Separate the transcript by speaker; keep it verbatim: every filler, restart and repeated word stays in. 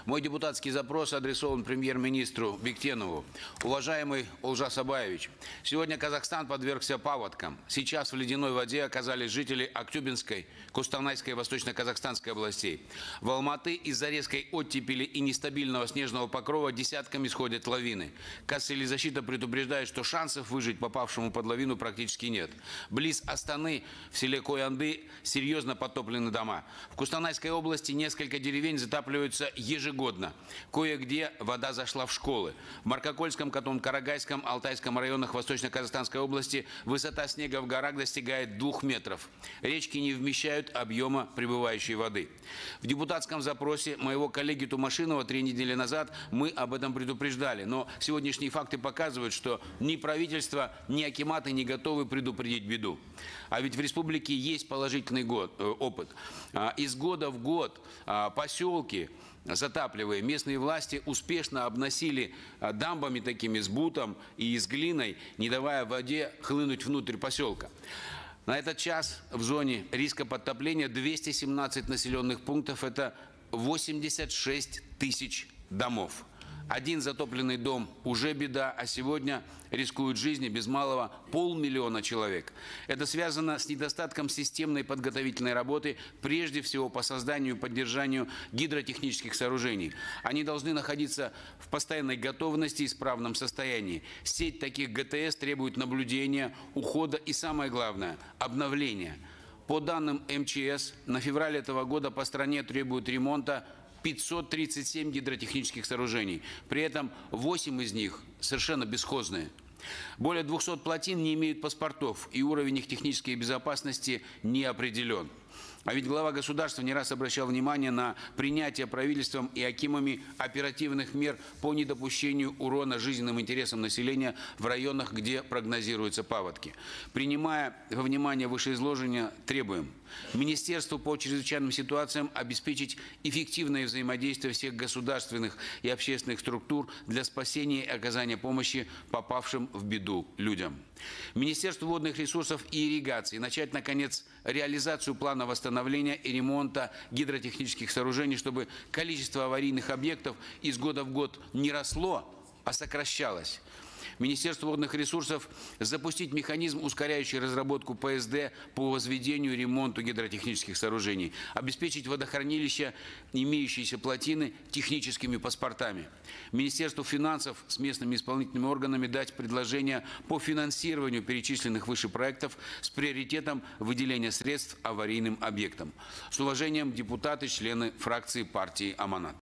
Speaker 1: Мой депутатский запрос адресован премьер-министру Бектенову. Уважаемый Олжас Абаевич, сегодня Казахстан подвергся паводкам. Сейчас в ледяной воде оказались жители Актюбинской, Кустанайской и Восточно-Казахстанской областей. В Алматы из-за резкой оттепели и нестабильного снежного покрова десятками сходят лавины. Казселезащита предупреждает, что шансов выжить попавшему под лавину практически нет. Близ Астаны в селе Коянды серьезно потоплены дома. В Кустанайской области несколько деревень затапливаются ежегодно. Кое-где вода зашла в школы. В Маркокольском, Катун-Карагайском, Алтайском районах Восточно-Казахстанской области высота снега в горах достигает двух метров. Речки не вмещают объема прибывающей воды. В депутатском запросе моего коллеги Тумашинова три недели назад мы об этом предупреждали. Но сегодняшние факты показывают, что ни правительство, ни акиматы не готовы предупредить беду. А ведь в республике есть положительный год, э, опыт. А, из года в год а, поселки, затапливая, местные власти успешно обносили а, дамбами такими с бутом и с глиной, не давая воде хлынуть внутрь поселка. На этот час в зоне риска подтопления двести семнадцать населенных пунктов, это восемьдесят шесть тысяч домов. Один затопленный дом уже беда, а сегодня рискуют жизни без малого полмиллиона человек. Это связано с недостатком системной подготовительной работы, прежде всего по созданию и поддержанию гидротехнических сооружений. Они должны находиться в постоянной готовности и исправном состоянии. Сеть таких ГТС требует наблюдения, ухода и, самое главное, обновления. По данным эм че эс, на февраль этого года по стране требуют ремонта пятьсот тридцать семь гидротехнических сооружений. При этом восемь из них совершенно бесхозные. Более двухсот плотин не имеют паспортов, и уровень их технической безопасности не определен. А ведь глава государства не раз обращал внимание на принятие правительством и акимами оперативных мер по недопущению урона жизненным интересам населения в районах, где прогнозируются паводки. Принимая во внимание вышеизложенное, требуем Министерству по чрезвычайным ситуациям обеспечить эффективное взаимодействие всех государственных и общественных структур для спасения и оказания помощи попавшим в беду людям. Министерству водных ресурсов и ирригации начать, наконец, реализацию плана восстановления и ремонта гидротехнических сооружений, чтобы количество аварийных объектов из года в год не росло, а сокращалось. Министерству водных ресурсов запустить механизм, ускоряющий разработку пэ эс дэ по возведению и ремонту гидротехнических сооружений, обеспечить водохранилища, имеющиеся плотины, техническими паспортами. Министерству финансов с местными исполнительными органами дать предложения по финансированию перечисленных выше проектов с приоритетом выделения средств аварийным объектам. С уважением, депутаты, члены фракции партии «Аманат».